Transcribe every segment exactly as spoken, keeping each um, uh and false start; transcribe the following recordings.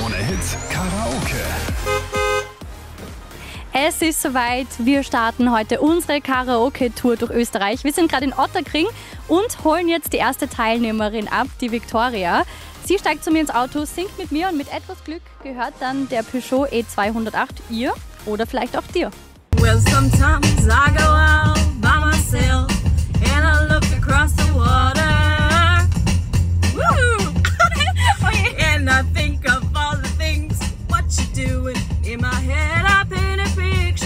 Krone Hits Karaoke. Es ist soweit, wir starten heute unsere Karaoke-Tour durch Österreich. Wir sind gerade in Ottakring und holen jetzt die erste Teilnehmerin ab, die Viktoria. Sie steigt zu mir ins Auto, singt mit mir und mit etwas Glück gehört dann der Peugeot E zweihundertacht ihr oder vielleicht auch dir. Well, sometimes I go out by myself and I look across the water. Woo! And I think of all the things what you're doing. In my head I paint a picture.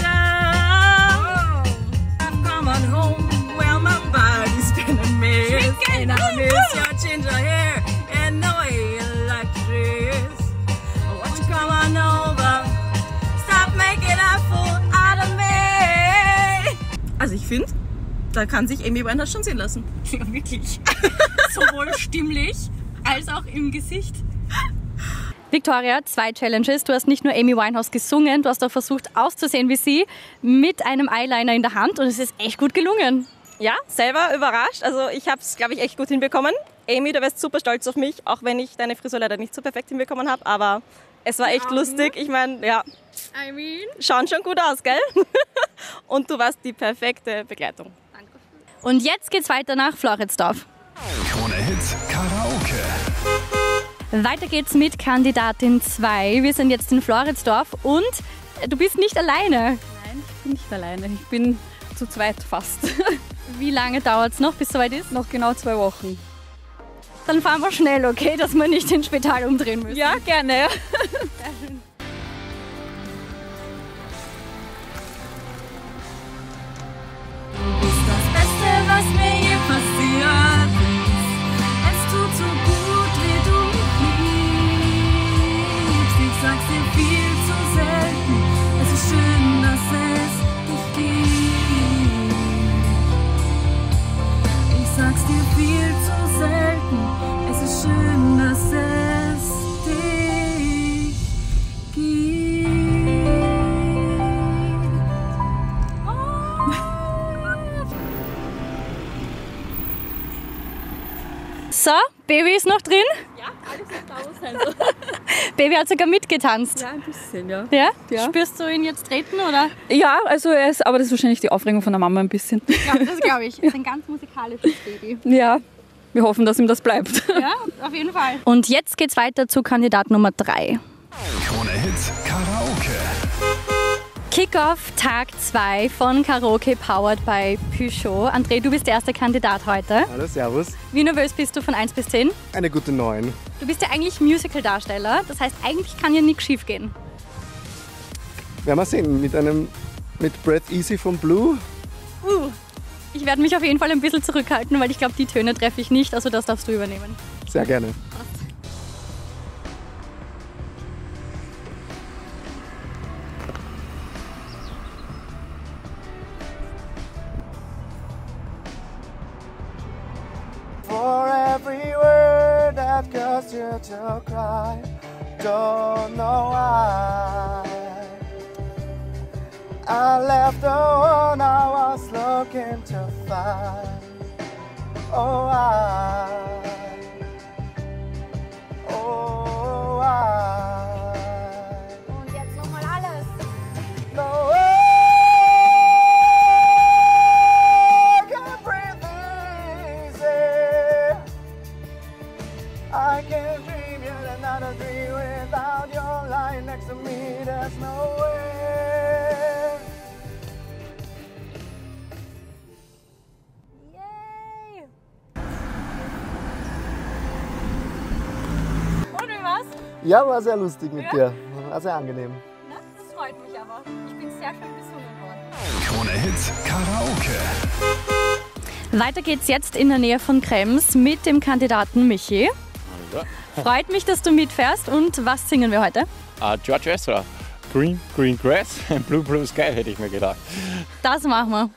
I've come on home, well my body's been a mess. And I miss your ginger hair and the way you like to dress. Won't you come on over? Stop making a fool out of me. Also ich finde, da kann sich Amy Winehouse schon sehen lassen. Ja, wirklich. Sowohl stimmlich als auch im Gesicht. Viktoria, zwei Challenges. Du hast nicht nur Amy Winehouse gesungen, du hast auch versucht auszusehen wie sie mit einem Eyeliner in der Hand und es ist echt gut gelungen. Ja, selber überrascht. Also ich habe es, glaube ich, echt gut hinbekommen. Amy, du wärst super stolz auf mich, auch wenn ich deine Frisur leider nicht so perfekt hinbekommen habe. Aber es war echt lustig. Ich meine, ja, I mean. schauen schon gut aus, gell? Und du warst die perfekte Begleitung. Danke. Und jetzt geht's weiter nach Floridsdorf. Krone Hits Karaoke. Weiter geht's mit Kandidatin zwei. Wir sind jetzt in Floridsdorf und du bist nicht alleine. Nein, ich bin nicht alleine. Ich bin zu zweit fast. Wie lange dauert es noch, bis es soweit ist? Noch genau zwei Wochen. Dann fahren wir schnell, okay? Dass wir nicht ins Spital umdrehen müssen. Ja, gerne. Sehr schön. Du bist das Beste, was mir je passiert ist. Es tut so gut, wie du mich liebst. Ich sag's dir viel zu selten. Es ist schön, dass es dich gibt. Ich sag's dir viel zu selten. Es ist schön, dass es dich gibt. So, Baby ist noch drin. Ja, alles ist da, wo sein soll. Baby hat sogar mitgetanzt. Ja, ein bisschen, ja. Ja? Ja. Spürst du ihn jetzt treten, oder? Ja, also er ist, aber das ist wahrscheinlich die Aufregung von der Mama ein bisschen. Ja, das glaube ich. Ist ein ganz musikalisches Baby. Ja, wir hoffen, dass ihm das bleibt. Ja, auf jeden Fall. Und jetzt geht's weiter zu Kandidat Nummer drei. Krone Hits Karaoke. Kickoff Tag zwei von Karaoke powered by Peugeot. André, du bist der erste Kandidat heute. Hallo, servus. Wie nervös bist du von eins bis zehn? Eine gute neun. Du bist ja eigentlich Musical-Darsteller, das heißt, eigentlich kann ja nichts schief gehen. Werden wir sehen, mit einem mit Breath Easy von Blue. Uh, ich werde mich auf jeden Fall ein bisschen zurückhalten, weil ich glaube, die Töne treffe ich nicht, also das darfst du übernehmen. Sehr gerne. For every word that caused you to cry, don't know why. I left the one I was looking to find. Oh, I, oh, I. Und jetzt nochmal alles. No, I can breathe easy. I can't dream yet another dream without your lying next to me. There's no way. Yay! Und wie war's? Ja, war sehr lustig mit Ja? dir. War sehr angenehm. Na, das freut mich aber. Ich bin sehr schön besungen worden. Krone Hits Karaoke. Weiter geht's jetzt in der Nähe von Krems mit dem Kandidaten Michi. Freut mich, dass du mitfährst. Und was singen wir heute? Uh, George Ezra. Green, Green Grass and Blue, Blue Sky, hätte ich mir gedacht. Das machen wir.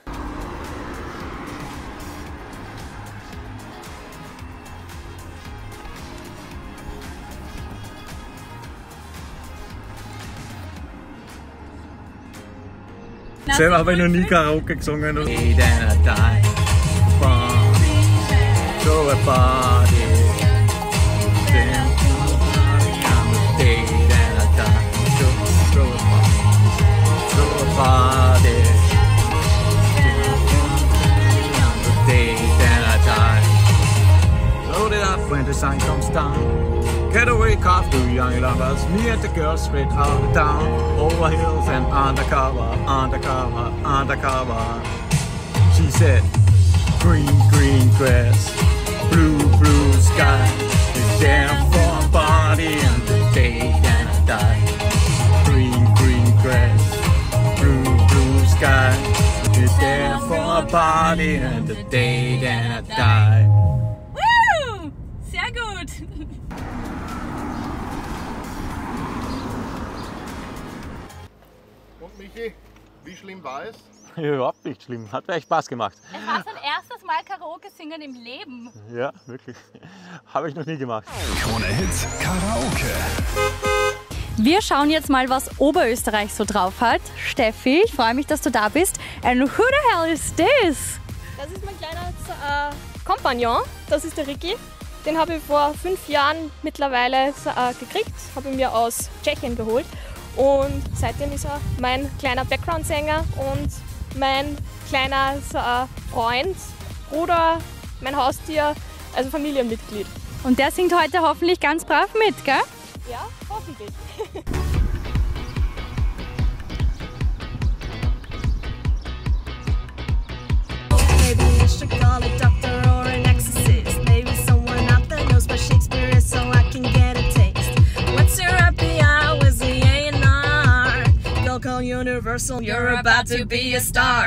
Selber habe ich noch nie Karaoke gesungen. Throw a party. Two young lovers meet the girl straight out of town, over hills and undercover, undercover, undercover. She said, green, green grass, blue, blue sky. You're there for a party and the day that I die. Green, green grass, blue, blue sky. You're there for a party and the day that I die. Woo! Sehr gut! Und Michi, wie schlimm war es? Überhaupt nicht schlimm, hat echt Spaß gemacht. Es war sein erstes Mal Karaoke singen im Leben. Ja, wirklich. Habe ich noch nie gemacht. Krone Hits Karaoke. Wir schauen jetzt mal, was Oberösterreich so drauf hat. Steffi, ich freue mich, dass du da bist. And who the hell is this? Das ist mein kleiner äh, Kompagnon, das ist der Ricky. Den habe ich vor fünf Jahren mittlerweile äh, gekriegt, habe ihn mir aus Tschechien geholt. Und seitdem ist er mein kleiner Background-Sänger und mein kleiner äh, Freund, Bruder, mein Haustier, also Familienmitglied. Und der singt heute hoffentlich ganz brav mit, gell? Ja, hoffentlich. Maybe I should call a doctor or an exorcist. Maybe someone out there knows what Shakespeare is so I can get a taste. What's your happy hours, the A and R? You'll call Universal, you're about to be a star.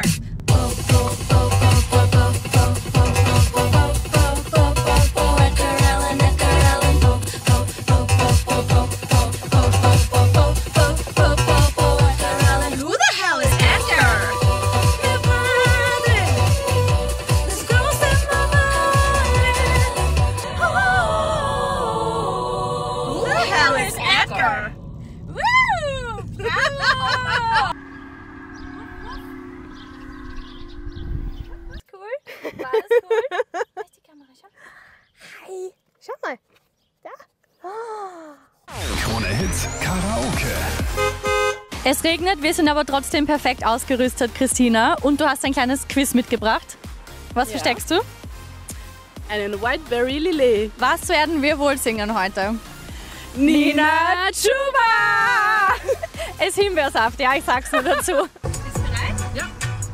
Schau mal. Da. Krone Hits Karaoke. Es regnet, wir sind aber trotzdem perfekt ausgerüstet, Christina. Und du hast ein kleines Quiz mitgebracht. Was Ja. versteckst du? Einen Whiteberry Lillet. Was werden wir wohl singen heute? Nina Chuba! Es ist Himbeersaft, ja, ich sag's nur dazu. Bist du bereit? Ja.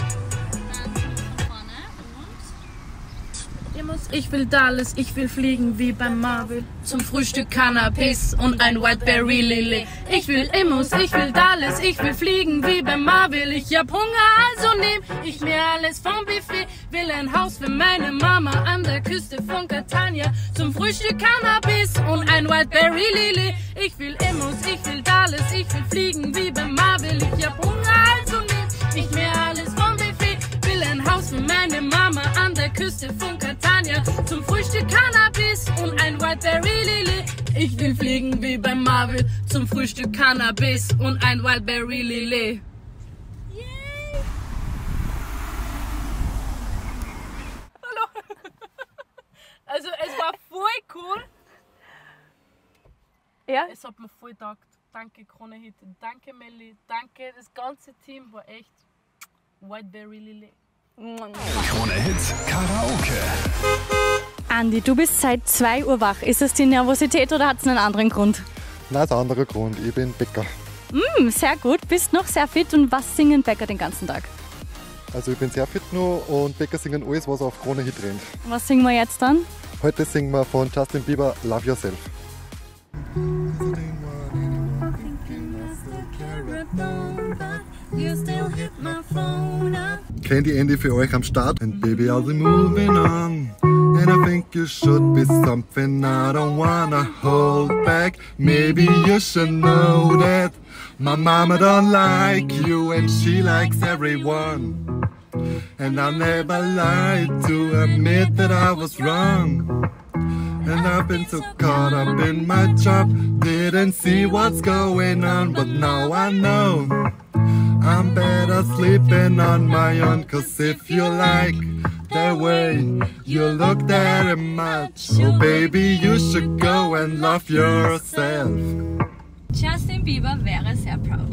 Ich will Dallas, ich will fliegen wie beim Marvel. Zum Frühstück Cannabis und ein Whiteberry Lillet. Ich will Immos, ich will Dallas, ich will fliegen wie beim Marvel. Ich hab Hunger, also nehm ich mir alles vom Buffet. Will ein Haus für meine Mama an der Küste von Catania. Zum Frühstück Cannabis und ein Whiteberry Lillet. Ich will Immos, ich will Dallas, ich will fliegen wie beim Marvel. Ich hab Hunger, also nehm ich mir alles vom Buffet. Will ein Haus für meine Mama an der Küste von Catania. Zum Frühstück Cannabis und ein Whiteberry Lillet. Ich will fliegen wie beim Marvel. Zum Frühstück Cannabis und ein Whiteberry Lillet. Hallo. Also es war voll cool. Ja? Es hat mir voll getaugt. Danke Krone Hit, danke Melli, danke. Das ganze Team war echt Whiteberry Lillet. Krone Hits Karaoke. Andi, du bist seit zwei Uhr wach. Ist es die Nervosität oder hat es einen anderen Grund? Nein, das ist ein anderer Grund. Ich bin Bäcker. Mm, sehr gut, bist noch sehr fit. Und was singen Bäcker den ganzen Tag? Also ich bin sehr fit nur und Bäcker singen alles, was auf Krone Hit rennt. Was singen wir jetzt dann? Heute singen wir von Justin Bieber Love Yourself. Candy Andy für euch am Start. And baby, I'll be moving on. And I think you should be something I don't wanna hold back. Maybe you should know that my mama don't like you and she likes everyone. And I never lied to admit that I was wrong. And I've been so caught up in my job, didn't see what's going on, but now I know I'm better sleeping on my own. Cause if you like the way you look that much, oh baby, you should go and love yourself. Justin Bieber wäre sehr proud.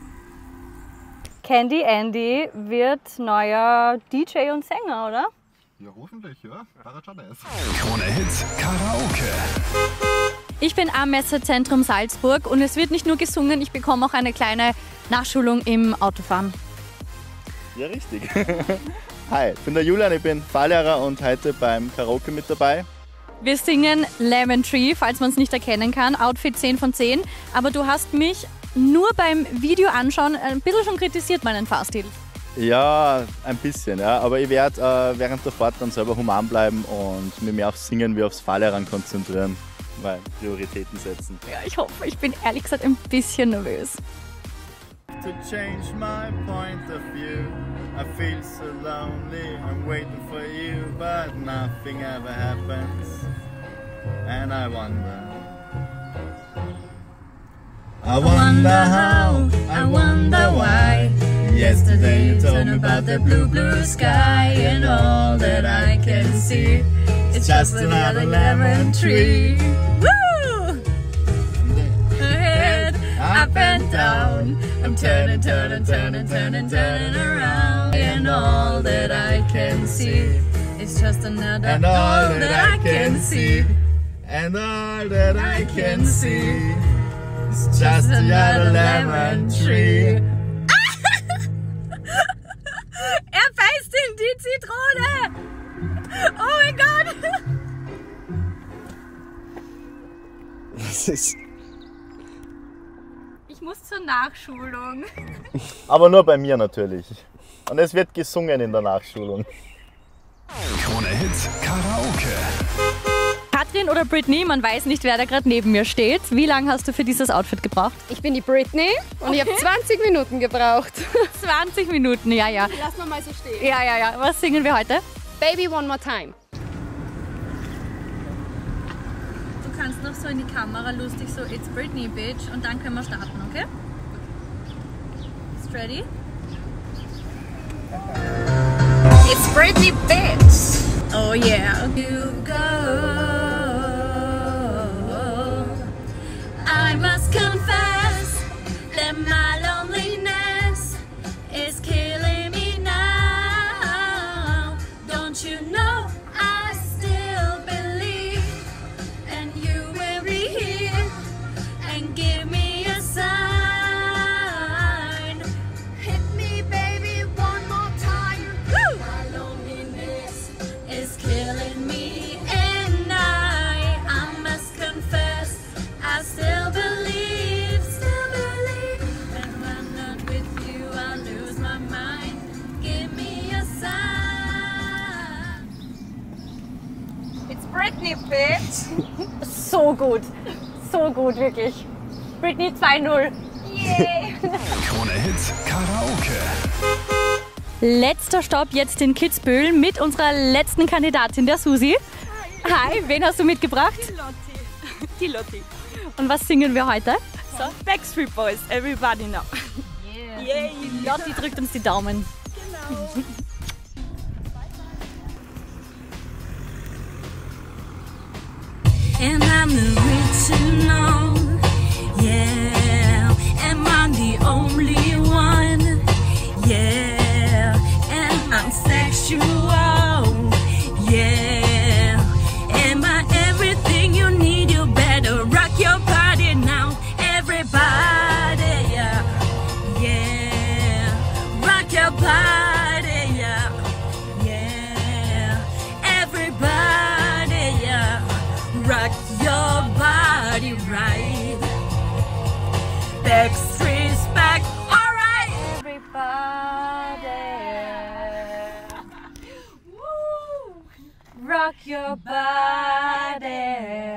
Candy Andy wird neuer D J und Sänger, oder? Ja, hoffentlich, ja. War schon nice. Krone Hits Karaoke. Ich bin am Messezentrum Salzburg und es wird nicht nur gesungen, ich bekomme auch eine kleine Nachschulung im Autofahren. Ja, richtig. Hi, ich bin der Julian, ich bin Fahrlehrer und heute beim Karaoke mit dabei. Wir singen Lemon Tree, falls man es nicht erkennen kann, Outfit zehn von zehn. Aber du hast mich nur beim Video anschauen ein bisschen schon kritisiert, meinen Fahrstil. Ja, ein bisschen, ja. Aber ich werde äh, während der Fahrt dann selber human bleiben und mich mehr aufs Singen wie aufs Fahrlehrern konzentrieren, weil Prioritäten setzen. Ja, ich hoffe, ich bin ehrlich gesagt ein bisschen nervös. To change my point of view, I feel so lonely, I'm waiting for you, but nothing ever happens, and I wonder. I wonder how, I wonder why. Yesterday you told me about the blue, blue sky, and all that I can see is just another lemon tree. Woo! Head up and down, I'm turning, turning, turning, turning, turning around, and all that I can see is just another, and all that I can see, and all that I can see is just another lemon tree. Er beißt in die Zitrone! Oh mein Gott! Das ist... Ich muss zur Nachschulung. Aber nur bei mir natürlich. Und es wird gesungen in der Nachschulung. Krone Hits Karaoke. Katrin oder Britney, man weiß nicht, wer da gerade neben mir steht. Wie lange hast du für dieses Outfit gebraucht? Ich bin die Britney und ich habe zwanzig Minuten gebraucht. zwanzig Minuten, ja, ja. Lass mal mal so stehen. Ja, ja, ja. Was singen wir heute? Baby One More Time. Du kannst noch so in die Kamera lustig so It's Britney, Bitch, und dann können wir starten, okay? Ist ready? It's Britney, Bitch. Oh yeah. You go. I must confess that my loneliness is killing me now. Don't you know I still believe, and you will be here and give me a sign. Hit me, baby, one more time. Woo! My loneliness is killing me, and I, I must confess, I still believe, still believe. And when I'm not with you, I lose my mind. Give me a sign. It's Britney, bitch. So gut. So gut, wirklich. Britney zwei null. Yay. Krone Hits Karaoke. Letzter Stopp jetzt in Kitzbühel mit unserer letzten Kandidatin, der Susi. Hi, wen hast du mitgebracht? Die Lotti. Die Lotti. Und was singen wir heute? So, Backstreet Boys, everybody now. Yeah. Yay. Lotti drückt uns die Daumen. Genau. And I'm the rich to know, yeah. Am I the only one? Yeah. And I'm sexual, yeah. Am I everything you need? You better rock your body now, everybody, yeah. Yeah. Rock your body, yeah. Yeah. Everybody, yeah. Rock your body right. Backstreet's back, alright. Everybody. Woo. Rock your body.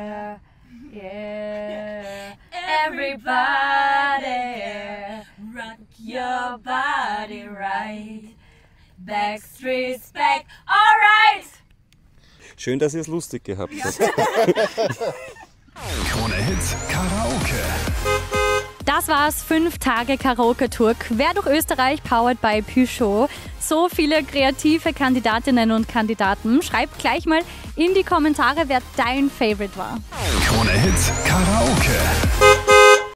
Yeah. Everybody. Rock Your body right. Backstreet's back, alright. Schön, dass ihr es lustig gehabt habt. Krone Hits Karaoke. Das war's, fünf Tage Karaoke-Tour quer durch Österreich, powered by Peugeot. So viele kreative Kandidatinnen und Kandidaten. Schreib gleich mal in die Kommentare, wer dein Favorite war. Krone Hits Karaoke.